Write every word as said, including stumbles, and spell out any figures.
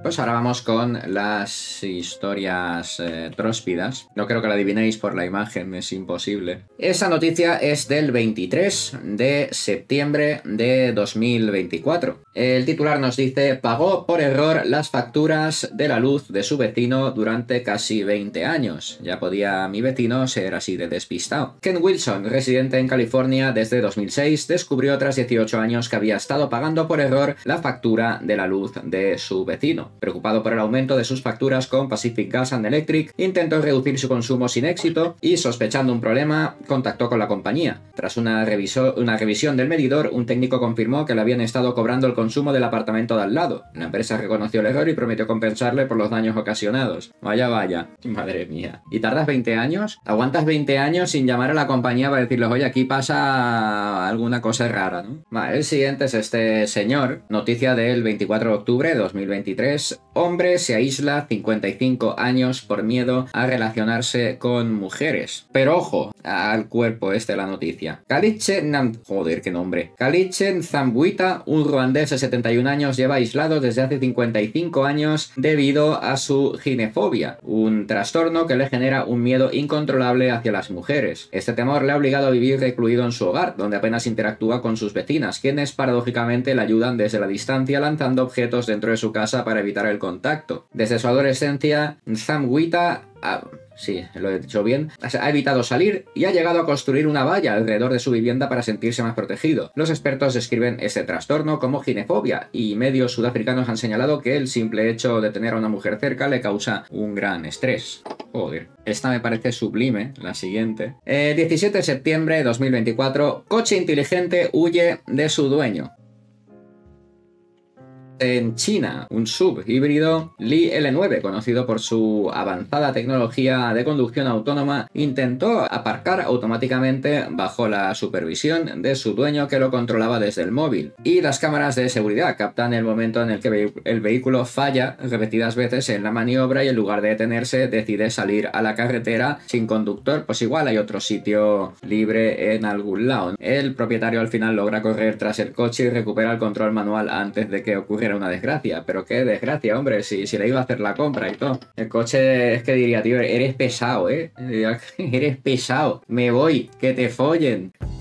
Pues ahora vamos con las historias eh, tróspidas. No creo que la adivinéis por la imagen, es imposible. Esa noticia es del veintitrés de septiembre de dos mil veinticuatro. El titular nos dice: pagó por error las facturas de la luz de su vecino durante casi veinte años. Ya podía mi vecino ser así de despistado. Ken Wilson, residente en California desde dos mil seis, descubrió tras dieciocho años que había estado pagando por error la factura de la luz de su vecino. Preocupado por el aumento de sus facturas con Pacific Gas and Electric, intentó reducir su consumo sin éxito y, sospechando un problema, contactó con la compañía. Tras una, reviso, una revisión del medidor, un técnico confirmó que le habían estado cobrando el consumo del apartamento de al lado. La empresa reconoció el error y prometió compensarle por los daños ocasionados. Vaya, vaya. Madre mía. ¿Y tardas veinte años? ¿Aguantas veinte años sin llamar a la compañía para decirles, oye, aquí pasa alguna cosa rara, ¿no? Vale, el siguiente es este señor. Noticia del veinticuatro de octubre de dos mil veintitrés. Hombre se aísla cincuenta y cinco años por miedo a relacionarse con mujeres. Pero ojo al cuerpo este de la noticia. Kaliche Nam... Joder, qué nombre. Kaliche Nzamwita, un ruandés de setenta y un años, lleva aislado desde hace cincuenta y cinco años debido a su ginefobia, un trastorno que le genera un miedo incontrolable hacia las mujeres. Este temor le ha obligado a vivir recluido en su hogar, donde apenas interactúa con sus vecinas, quienes paradójicamente le ayudan desde la distancia lanzando objetos dentro de su casa para evitar el contacto. Desde su adolescencia, Nzamwita ha... sí, lo he dicho bien, ha evitado salir y ha llegado a construir una valla alrededor de su vivienda para sentirse más protegido. Los expertos describen este trastorno como ginefobia y medios sudafricanos han señalado que el simple hecho de tener a una mujer cerca le causa un gran estrés. Joder. Esta me parece sublime, la siguiente. Eh, diecisiete de septiembre de dos mil veinticuatro, coche inteligente huye de su dueño. En China, un sub híbrido Li L nueve, conocido por su avanzada tecnología de conducción autónoma, intentó aparcar automáticamente bajo la supervisión de su dueño, que lo controlaba desde el móvil. Y las cámaras de seguridad captan el momento en el que el vehículo falla repetidas veces en la maniobra y en lugar de detenerse decide salir a la carretera sin conductor. Pues igual hay otro sitio libre en algún lado. El propietario al final logra correr tras el coche y recupera el control manual antes de que ocurriera una desgracia. Pero qué desgracia, hombre, si, si le iba a hacer la compra y todo. El coche, es que diría, tío, eres pesado, ¿eh? Eres pesado. Me voy, que te follen.